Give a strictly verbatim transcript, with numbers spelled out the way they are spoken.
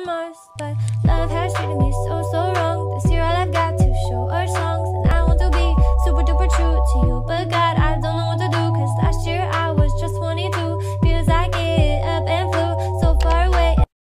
remorse, but love has treated me so, so wrong. This year all I've got to show are songs, and I want to be super duper true to you, but